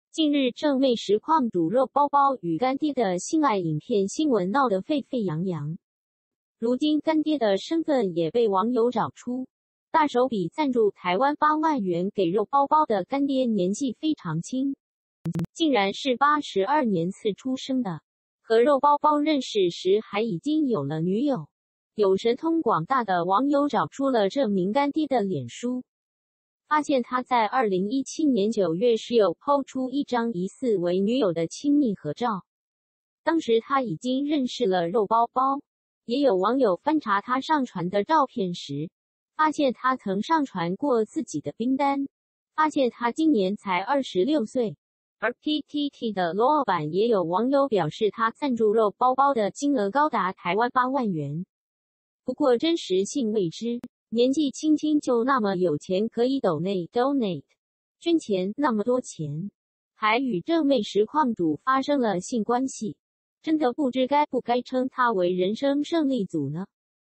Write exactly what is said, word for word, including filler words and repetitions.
近日，正妹实况主肉包包与干爹的性爱影片新闻闹得沸沸扬扬。如今，干爹的身份也被网友找出，大手笔赞助台湾八万元给肉包包的干爹年纪非常轻，竟然是八十二年次出生的，和肉包包认识时还已经有了女友。有神通广大的网友找出了这名干爹的脸书。发现他在二零一七年九月时有 po 出一张疑似为女友的亲密合照，当时他已经认识了肉包包。也有网友翻查他上传的照片时，发现他曾上传过自己的冰单，发现他今年才二十六岁。而 P T T 的老板也有网友表示，他赞助肉包包的金额高达台湾八万元，不过真实性未知。年纪轻轻就那么有钱，可以抖内 donate 捐钱那么多钱，还与正妹实况主发生了性关系，真的不知该不该称他为人生胜利组呢？